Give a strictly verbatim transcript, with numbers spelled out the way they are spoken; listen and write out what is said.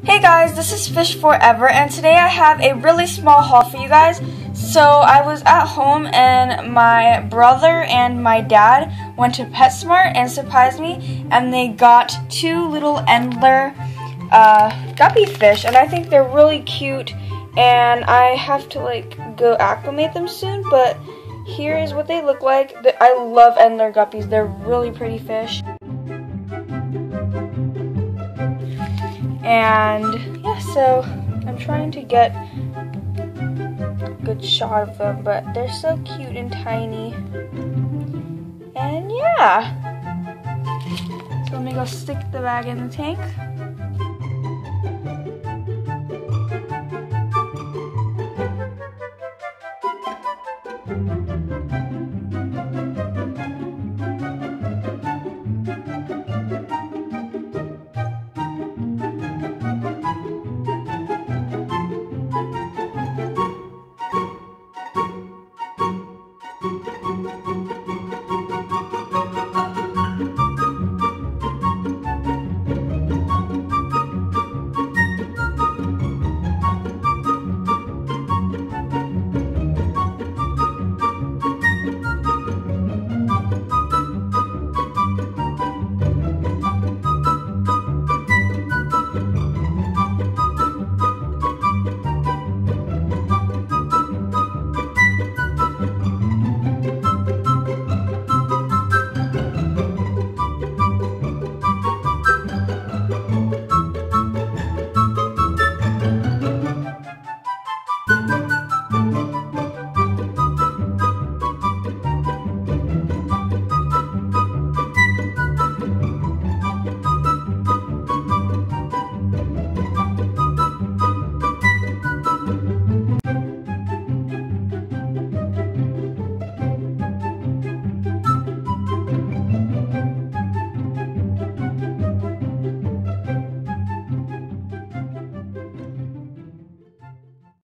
Hey guys, this is Fish Forever, and today I have a really small haul for you guys. So I was at home and my brother and my dad went to PetSmart and surprised me, and they got two little Endler uh, guppy fish, and I think they're really cute, and I have to like go acclimate them soon, but here is what they look like. I love Endler guppies, they're really pretty fish. And yeah, so I'm trying to get a good shot of them, but they're so cute and tiny. And yeah, so let me go stick the bag in the tank.